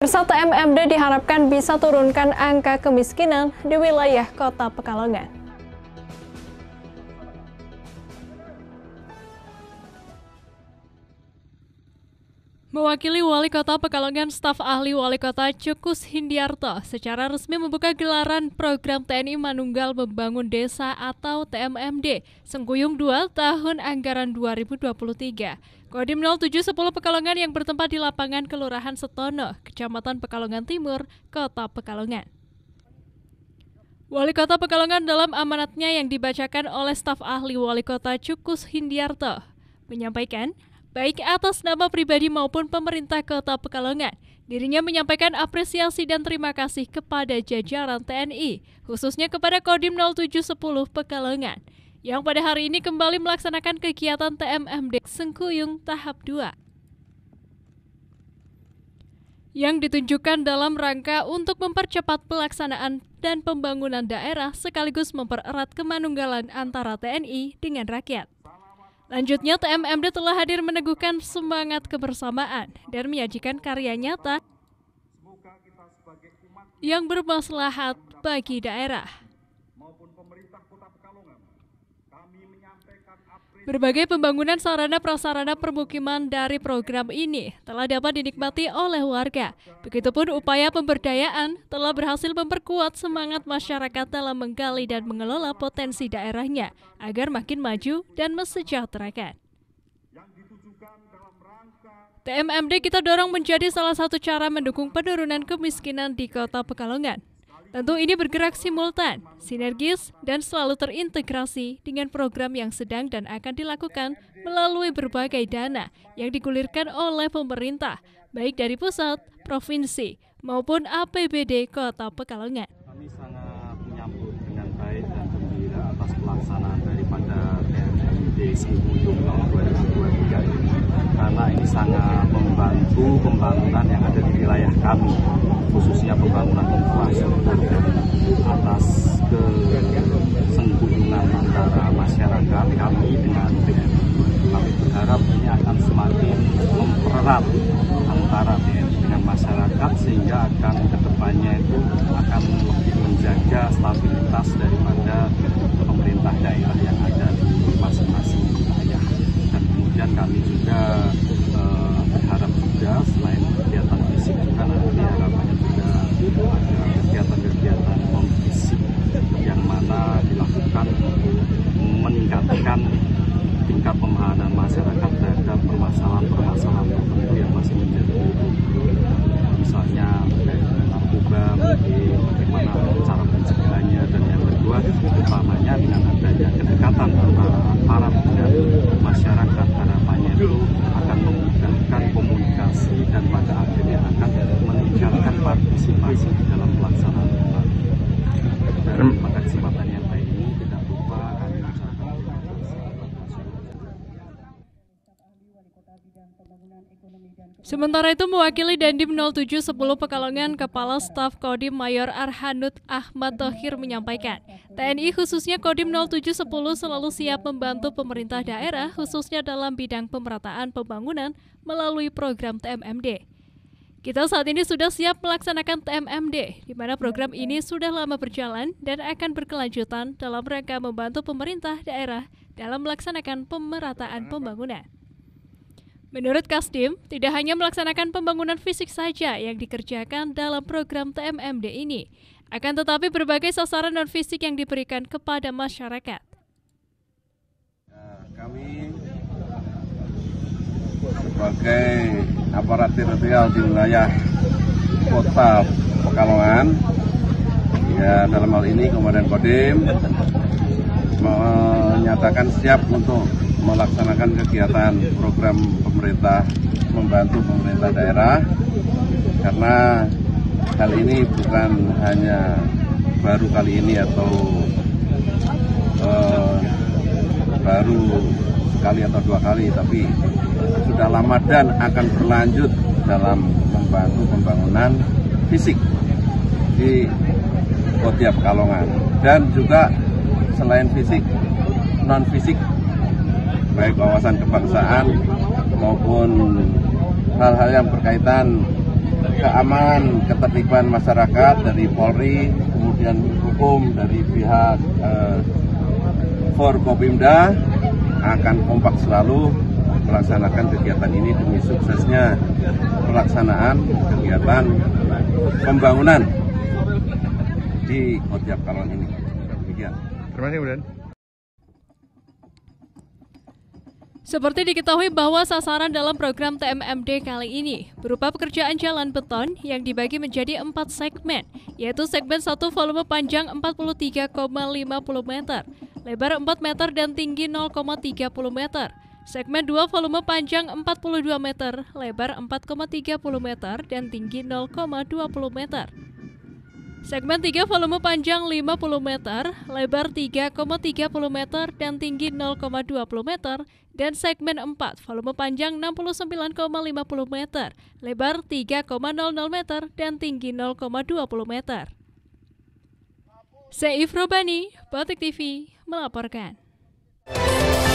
Pemirsa, TMMD diharapkan bisa turunkan angka kemiskinan di wilayah Kota Pekalongan. Mewakili Wali Kota Pekalongan, staf ahli Wali Kota Cukus Hindiarto secara resmi membuka gelaran program TNI Manunggal Membangun Desa atau TMMD Sengkuyung 2 tahun anggaran 2023. Kodim 0710 Pekalongan yang bertempat di lapangan Kelurahan Setono, Kecamatan Pekalongan Timur, Kota Pekalongan. Wali Kota Pekalongan dalam amanatnya yang dibacakan oleh staf ahli Wali Kota Cukus Hindiarto menyampaikan, baik atas nama pribadi maupun pemerintah Kota Pekalongan, dirinya menyampaikan apresiasi dan terima kasih kepada jajaran TNI, khususnya kepada Kodim 0710 Pekalongan, yang pada hari ini kembali melaksanakan kegiatan TMMD Sengkuyung tahap 2. Yang ditunjukkan dalam rangka untuk mempercepat pelaksanaan dan pembangunan daerah sekaligus mempererat kemanunggalan antara TNI dengan rakyat. Lanjutnya, TMMD telah hadir meneguhkan semangat kebersamaan dan menyajikan karya nyata yang bermaslahat bagi daerah. Berbagai pembangunan sarana prasarana permukiman dari program ini telah dapat dinikmati oleh warga. Begitupun upaya pemberdayaan telah berhasil memperkuat semangat masyarakat dalam menggali dan mengelola potensi daerahnya agar makin maju dan mesejahterakan. TMMD kita dorong menjadi salah satu cara mendukung penurunan kemiskinan di Kota Pekalongan. Tentu ini bergerak simultan, sinergis, dan selalu terintegrasi dengan program yang sedang dan akan dilakukan melalui berbagai dana yang digulirkan oleh pemerintah, baik dari pusat, provinsi, maupun APBD Kota Pekalongan. Kami sangat menyambut dengan baik dan gembira atas pelaksanaan daripada TMMD Sengkuyung tahun 2023 ini, karena ini sangat membantu pembangunan yang ada di wilayah kami, khususnya pembangunan infrastruktur atas kesengkuyungan antara masyarakat kami dengan TNI. Kami berharap ini akan semakin mempererat antara TNI dengan masyarakat sehingga akan kedepannya itu akan lebih menjaga stabilitas daripada pemerintah daerah yang ada di masing-masing wilayah. Dan kemudian kami juga berharap juga selain kegiatan fisik juga nanti harapannya juga ada kegiatan-kegiatan non-fisik yang mana dilakukan meningkatkan tingkat pemahaman masyarakat terhadap permasalahan-permasalahan tertentu yang masih menjadi misalnya narkoba, mungkin bagaimana cara pencegahannya, dan yang kedua utamanya dengan adanya kedekatan antara aparat dengan masyarakat, harapannya itu akan memudahkan komunikasi dan pada akhirnya akan meningkatkan partisipasi dalam pelaksanaan. Dan pada kesempatan yang baik ini tidak lupa kami ucapkan terima kasih. Sementara itu, mewakili Dandim 0710 Pekalongan, Kepala Staf Kodim Mayor Arhanud Ahmad Thohir menyampaikan, TNI khususnya Kodim 0710 selalu siap membantu pemerintah daerah khususnya dalam bidang pemerataan pembangunan melalui program TMMD. Kita saat ini sudah siap melaksanakan TMMD, di mana program ini sudah lama berjalan dan akan berkelanjutan dalam rangka membantu pemerintah daerah dalam melaksanakan pemerataan pembangunan. Menurut Kasdim, tidak hanya melaksanakan pembangunan fisik saja yang dikerjakan dalam program TMMD ini, akan tetapi berbagai sasaran non-fisik yang diberikan kepada masyarakat. Kami sebagai aparat teritorial di wilayah Kota Pekalongan, ya dalam hal ini Komandan Kodim menyatakan siap untuk melaksanakan kegiatan program pemerintah membantu pemerintah daerah, karena hal ini bukan hanya baru kali ini atau baru sekali atau dua kali, tapi sudah lama dan akan berlanjut dalam membantu pembangunan fisik di Kota Pekalongan, dan juga selain fisik, non fisik, baik wawasan kebangsaan maupun hal-hal yang berkaitan keamanan, ketertiban masyarakat dari Polri, kemudian hukum dari pihak Forkopimda akan kompak selalu melaksanakan kegiatan ini demi suksesnya pelaksanaan kegiatan pembangunan di Kotiap Kalon ini. Demikian. Terima kasih, Buden. Seperti diketahui bahwa sasaran dalam program TMMD kali ini berupa pekerjaan jalan beton yang dibagi menjadi 4 segmen, yaitu segmen 1 volume panjang 43,50 meter, lebar 4 meter dan tinggi 0,30 meter. Segmen 2 volume panjang 42 meter, lebar 4,30 meter dan tinggi 0,20 meter. Segmen 3 volume panjang 50 meter, lebar 3,30 meter dan tinggi 0,20 meter. Dan segmen 4 volume panjang 69,50 meter, lebar 3,00 meter dan tinggi 0,20 meter. Seif Robani, Batik TV melaporkan.